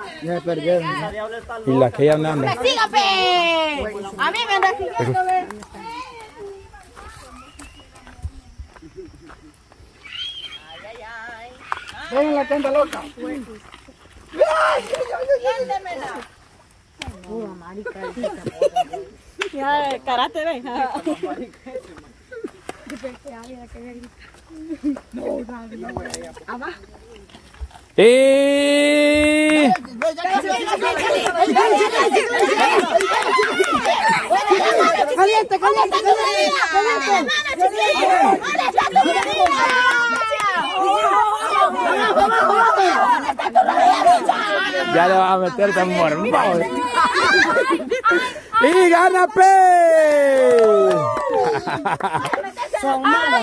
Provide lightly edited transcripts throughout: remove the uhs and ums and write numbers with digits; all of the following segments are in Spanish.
Ya se perdieron. Y la que ya anda. ¡Sígame! A mí me anda siguiendo, ve. Ven la tenda loca. Ya, karate, ve. ¡Caliente, caliente, Ya le va a meter tan mormado. ¡Y gana P! Son malos.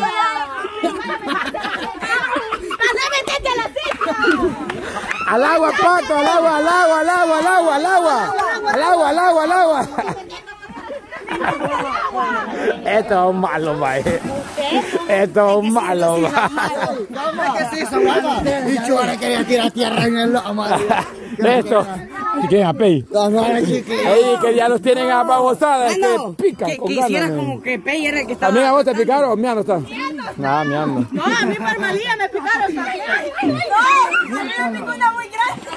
Al agua, Pato, al agua, al agua, al agua, al agua, al agua. Al agua, al agua, al agua. Esto es un malo, mae. Esto es un malo, mae. ¿Qué se hizo, mamá? Bicho, ahora quería tirar tierra en el lomo. Esto. ¿Y qué es Apey? Ey, que ya los tienen ababosadas, que pican con ganas. Quisiera como que Pey era el que estaba... ¿También a vos te picaron o miando está? Ah, miando. No, a mí por María me picaron también. No, a mí me picó una muy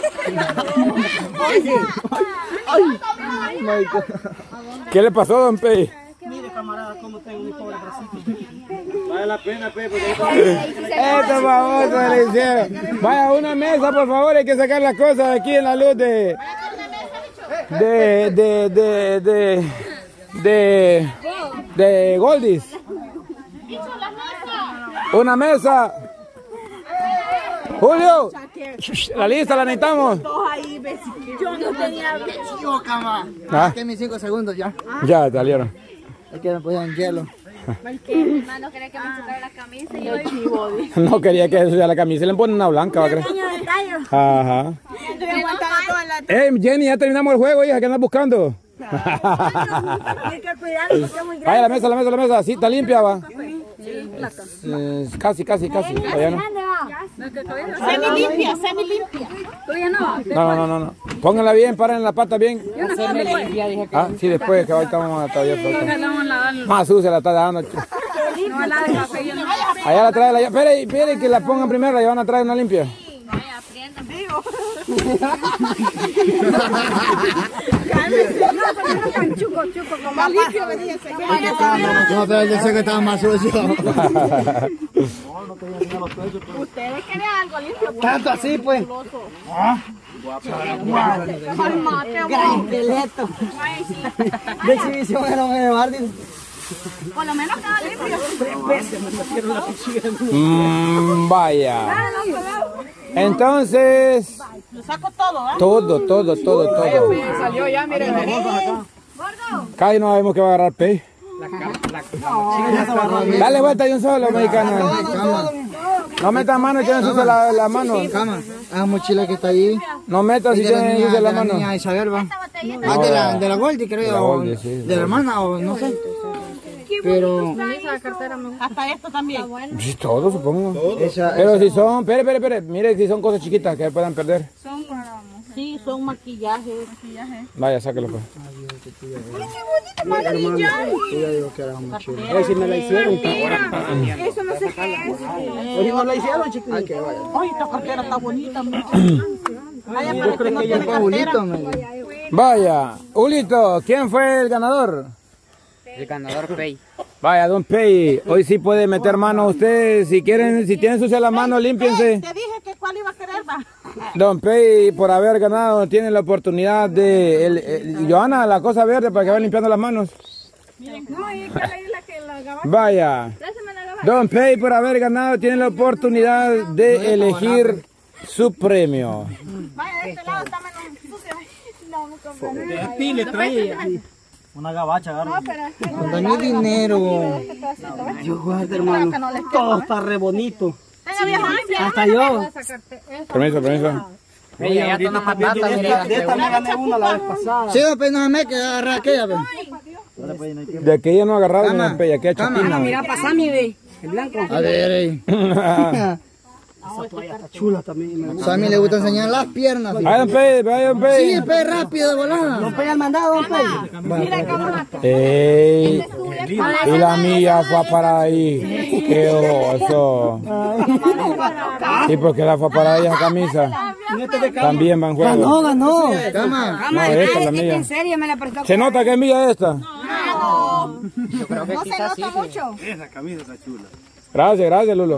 grande. ¿Qué le pasó, don Pey? Mire, camarada, cómo tengo mi pobre bracito. Vale la pena, Pe, porque... Esto famoso le hicieron. Vaya a una mesa, por favor, hay que sacar las cosas aquí en la luz de Goldis. Una mesa. Julio, la lista la necesitamos. Yo no tenía... Yo, cama. ¿Ah? Que mis 5 segundos ya. Ya salieron. Es que me ponían hielo. Hermano, quería que me ensuciara la camisa y yo chivo. No quería que se la camisa, le ponen una blanca, va a creer. Ajá. Jenny, ya terminamos el juego, hija, ¿qué andas buscando? Hay que cuidarlo porque es muy grande. Vaya, la mesa, la mesa, la mesa. Sí, está limpia, va. Casi. Allá no. Semi limpia. Tuya no. No. Pónganla bien, paren la pata bien. Ah, sí, después, que ahorita vamos a todavía falta. Más sucia la está dando. Allá la trae, espere que la pongan primero, la van a traer una limpia. No, pero yo sé que estaba más sucio. Ustedes quieren algo limpio. Tanto así, pues. Grandeleto. De exhibición era un Martín. Por lo menos queda limpio. Vaya. Entonces. Lo saco todo, ¿eh? Todo. Salió ya, miren. Casi no sabemos que va a agarrar Pey. Dale vuelta de un solo, mexicano. No metas mano y tienen sucia la mano. Cama, la mochila que está ahí. No metas si tienen sucia la mano. Niña Isabel, va. Ah, de la Goldie, creo. De la hermana, o no sé. Pero... Hasta esto también. Sí, todo, supongo. Pero si son... Espere. Mire si son cosas chiquitas que puedan perder. Sí, son maquillajes. Vaya, sáquelo pues. Hoy sí me la hicieron. Eso no sé qué es. Hoy no la hicieron, chiquillos. Ay, esta cartera está bonita. Vaya, Yo pero creo no que ya tiene fue cartera. Julito. Vaya, Ulito, ¿quién fue el ganador? El ganador Pey. Vaya, don Pey, hoy sí puede meter mano ustedes. Si quieren, si tienen sucia la mano, límpiense. Te dije que cuál iba a querer, va. Don Pey, por haber ganado, tiene la oportunidad de... Johanna, la cosa verde para que vayan limpiando las manos. No, y es que la que la gabacha. Vaya. Don Pey, por haber ganado, tiene la oportunidad de elegir su premio. Vaya, de este lado está menos sucio. No, no compré. Sí, le trae una gabacha, agarra. No, pero es que Cuando no hay dinero. Yo guardo, hermano. Todo está re bonito. tenga vieja limpia. Hasta yo. Permiso. Ella ya está una patata. De esta me gané una la vez pasada. Sí, apenas me que agarrar aquella, ve. De aquella no agarraron, don Pey, aquella chapina. Mira, pasame, ve. El blanco. A ver, ahí. Esa toalla está chula también. A mí le gusta enseñar las piernas. Vaya, don Pey, vaya, don Pey. Sí, el Pey rápido de volada. Don Pey al mandado, don Pey. Ey, y la mía fue a parar ahí. Qué oso. ¿Y por qué la fue a parar ahí esa camisa? También va en juego. Ganó. Cama. No, esta es la mía. ¿En serio me la prestó? ¿Se nota que es mía esta? Yo creo que No se quizás sí. nota mucho. Esa camisa está chula. Gracias, gracias, Lulo.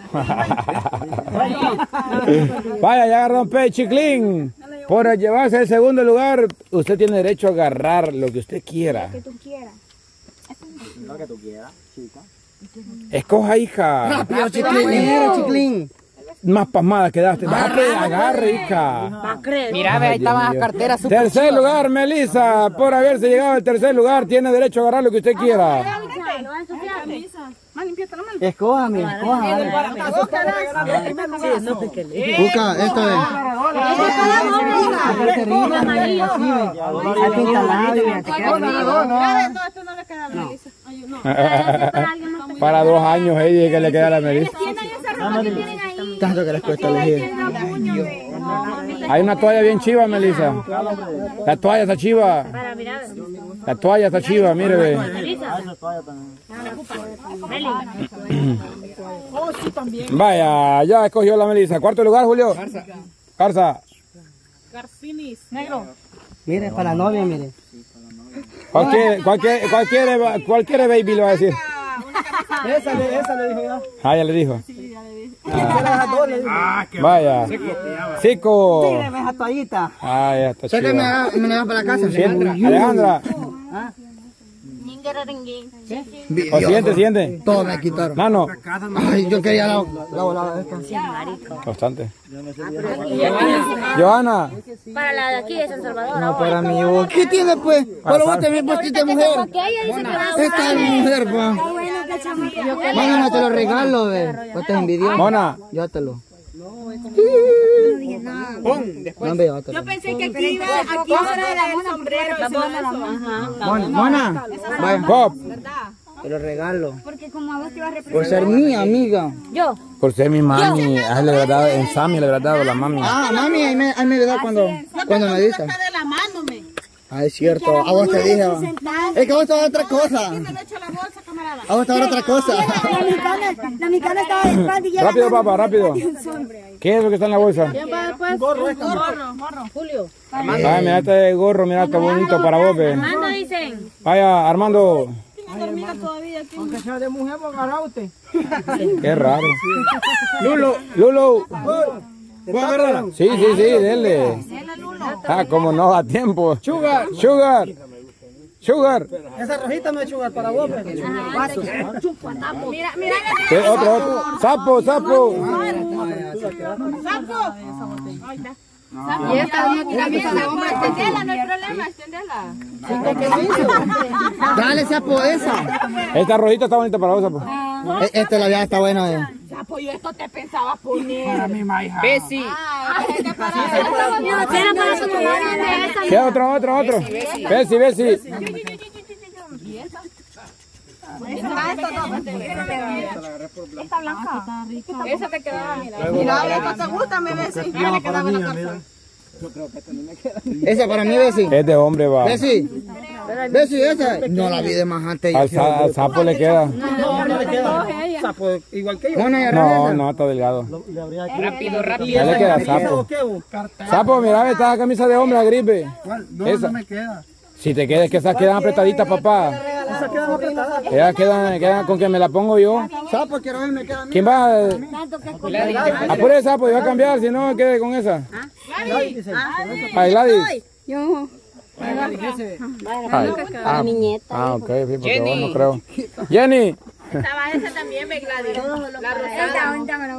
Vaya, ya agarró un Pey, Chiclín. Por llevarse el segundo lugar, usted tiene derecho a agarrar lo que usted quiera. Que tú quieras. Lo que tú quieras, chica. Escoja, hija. Rápido, Chiclín. Chiclín. Más pasmada quedaste. Agarre, hija. Mira, ve, ahí estaban las carteras súper Tercer chivas. lugar, Melissa. Por haberse llegado al tercer lugar, tiene derecho a agarrar lo que usted quiera. Escójame. Busca, esto es. Esto no le queda a Melissa. Para 2 años, ella que le queda a la Melissa. Tienen esa ropa que tienen ahí. Tanto que les cuesta elegir. Hay una toalla bien chiva, Melissa. La toalla está chiva. La toalla está chiva, mire, ve. Vaya, ya escogió la Melissa. Cuarto lugar, Julio. Garza. Mire, para la novia, mire. Cualquier baby lo va a decir. Esa le dijo ya. Ah, ya le dijo. Ah, Vaya. Cico. Tíreme esa toallita. Ah, ya está Sé que chiva. me la va para la casa. Alejandra. O siente. Todo me quitaron. Nano. Ay, yo quería la volada esta. Bastante. Johanna. Para la de aquí de San Salvador. No, para mí. ¿Qué tiene, pues? Pero vos te vestiste mujer. Porque ella dice que va a Esta es mujer, pues. Bueno, no te lo regalo, ve. Vos estás envidioso. Mona. Llévatelo. Yo pensé que aquí iba a dar el sombrero y se van a Mona. Vaya. Pop. Te lo regalo. Porque como a vos te iba a representar. Por ser mi amiga. Yo. Por ser mi mami. A él le habrá dado, en Sammy le habrá dado la mami. Ah, mami, ahí me da cuando me dice. de la mano, me. Ah, es cierto. A vos te dije. Es que a vos te va a dar otra cosa. Me lo echo la bolsa, camarada. A vos te va a dar otra cosa. La micana estaba de espalda y ya. Rápido, papá, rápido. ¿Qué es lo que está en la bolsa? Gorro. Ay, mira este gorro, mira, está bonito para vos, ve. Armando dicen. Vaya, Armando. Aunque sea de mujer, vos agarrá usted. Qué raro. Lulo. ¿Puedo agarrarla? Sí, dele. Ah, como no, a tiempo. Sugar. Esa rojita no es chugar para vos, pero. Mira. Otro. Sapo. Y esta no tiene de hombre. Extendela, no hay problema, extendela. Dale, sapo, esa. Esta rojita está bonita para vos, sapo. Esta la vida está buena. Sapo, yo esto te pensaba poner. Bessie. ¿Qué otro? Bessie. Esta blanca. Esa te quedaba. Mira, esta te gusta, me ves. Ya le quedaba en la casa. Esa para mí, Bessie. Es de hombre, va. Bessie, esa. No la vi de más antes. Al sapo le queda. No le queda. Sapo igual que yo. Mona, y arregla. No, está delgado. Rápido. Ya le queda sapo. Sapo, mira, esta camisa de hombre, la gripe. Esa. No me queda. Si te quedas, que esas quedan apretaditas, papá. Esa queda apretada. Ellas quedan con que me la pongo yo. Sapo, quiero ver, me queda. ¿Quién va? Apure esa, pues iba a cambiar, si no, quede con esa. Ay, Gladys. Yo. Ah, ok, sí, porque vos no creo. Jenny. Estaba esa también, ve, Gladys. La rosada.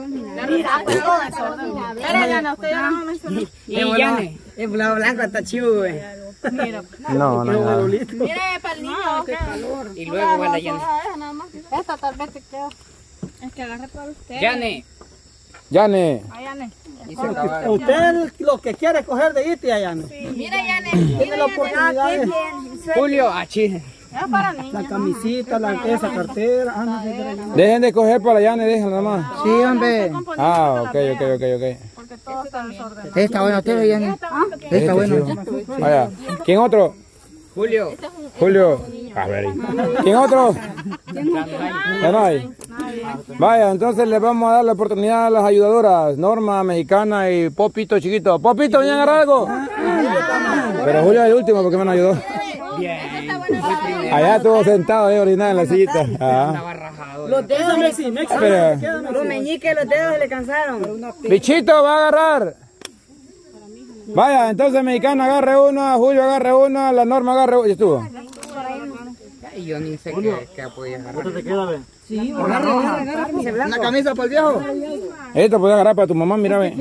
Y Yane. El blanco está chivo, güey. No. Mire, para el niño. Qué calor. Y luego va la Yane. Esta tal vez te queda. Es que agarre para usted. Yane. Yane. Yane. Usted lo que quiere coger de Iti allá, ¿no? Mira, Yane. Tiene la oportunidad de... Julio. Achí. Es para niños. La camisita, esa cartera. Ah, no sé. Dejen de coger para allá, déjenla nomás. Sí, hombre. Ah, ok. Porque todo está desordenado. Está bueno, usted veían. Está bueno. Vaya. ¿Quién otro? Julio. Julio. A ver. ¿Quién otro? Ya no hay. Vaya, entonces les vamos a dar la oportunidad a las ayudadoras, Norma, Mexicana y Popito chiquito. Popito, ¿vienen a agarrar algo? Pero Julio es el último porque me ayudó. Bien. Allá estuvo sentado ahí orinado en la sillita. Estaba rajado. Los dedos, Los meñiques, los dedos se le cansaron. Bichito, va a agarrar. Vaya, entonces Mexicana agarre uno, Julio agarre uno, la Norma agarre uno. ¿Ya estuvo? Y yo ni sé qué podía agarrar. ¿Te queda, ve? Una camisa para el viejo. Esta puede agarrar para tu mamá, mira, ve.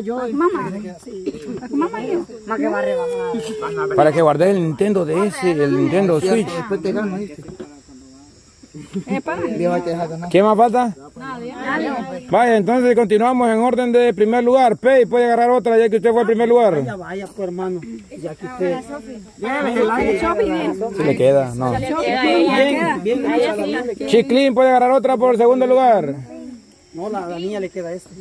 Para que guardes el Nintendo DS, el Nintendo Switch. Después te gano, ¿viste? ¿Qué más falta? Vaya, entonces continuamos en orden de primer lugar. Pei, puede agarrar otra ya que usted fue al primer lugar. Vaya, pues, hermano. Ya que usted. Si le queda, no. Bien, Chiclín puede agarrar otra por el segundo lugar. No, la niña le queda esta.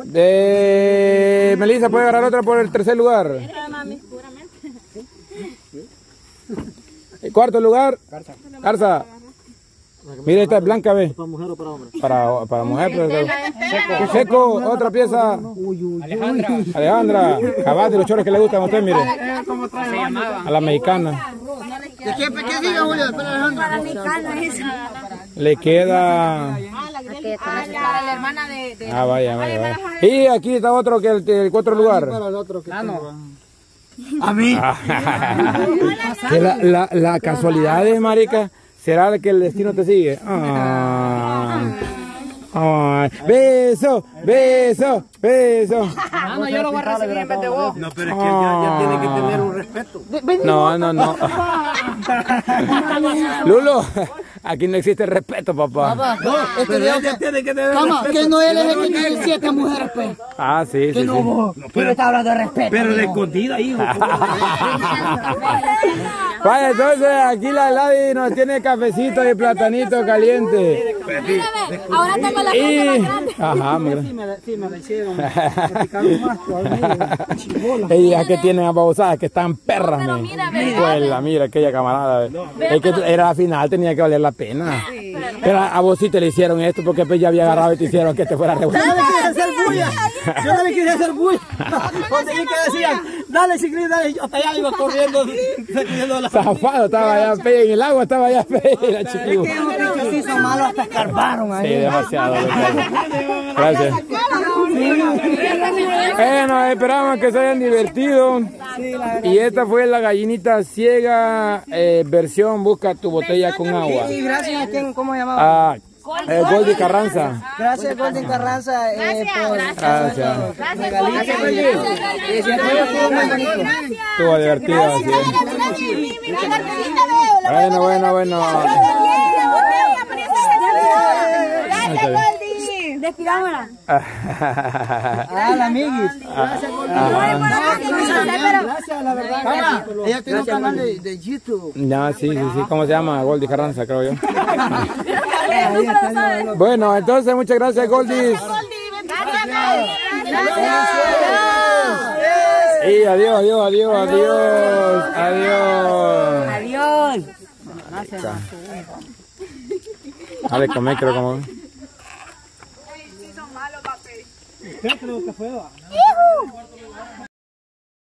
De Melissa puede agarrar otra por el tercer lugar. El cuarto lugar, Garza. Mira, esta es blanca, ve. ¿Para mujer o para hombre? Para mujer, pero seco, otra pieza. Alejandra, cabal de los chores que le gustan a usted, mire. A la mexicana. ¿De qué diga, Julio? Espera, Alejandra. Le queda. La hermana de... Ah, vaya. Y aquí está otro que el cuarto lugar. Para el otro que A mí. Que la casualidad es, marica. ¿Será que el destino te sigue? Beso. No, yo lo voy a recibir en vez de vos. No, pero es que ya tiene que tener un respeto. No. Lulo, aquí no existe respeto, papá. No, este viejo que Tiene que tener Cama, que no él es el que tiene 7 mujeres, pues. Ah, sí. Pero está hablando de respeto. Pero de escondida, hijo. Vaya, entonces aquí la Ladi nos tiene cafecito y platanito caliente. Ahora tengo la Ajá, mira. Sí, me la hicieron. Practicando más todavía. Ellas que tienen ababosadas que están perras, mira aquella camarada. Es que era al final, tenía que valer la pena. Pero a vos sí te le hicieron esto porque pues ya había agarrado y te hicieron que te fuera a revolver. Yo no le quería hacer bulla. Cuando vi que decían, dale Chiclín, dale, yo hasta allá iba corriendo. Zafado estaba allá, en el agua estaba allá, la Chiclín. Sí, son malos, hasta escarbaron ahí. Sí, demasiado. Gracias. Bueno, esperamos que se hayan divertido. Y esta fue la gallinita ciega versión Busca tu botella con agua. Y gracias a quien, ¿cómo se llamaba? Goldie Carranza. Gracias, Goldie Carranza, por Gracias. regalito. Estuvo divertido. Así es. Bueno. Despidámosla. La amiguis. Gracias, la verdad. Ella tiene un canal de YouTube. No, sí. ¿Cómo se llama? Goldie Carranza, creo yo. Bueno, entonces muchas gracias, Goldie. Y adiós. Dale, comer, creo como. Sí, son malos, papi. Creo que fue.